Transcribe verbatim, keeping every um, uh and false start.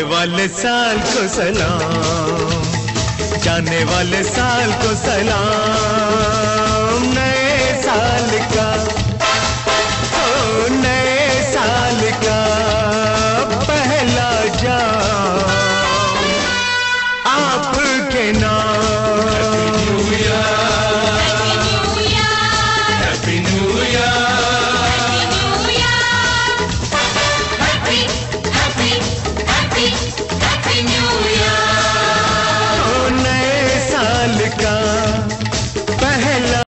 वाले साल को सलाम, जाने वाले साल को सलाम। नए साल का, ओ नए साल का पहला जाम आपके नाम।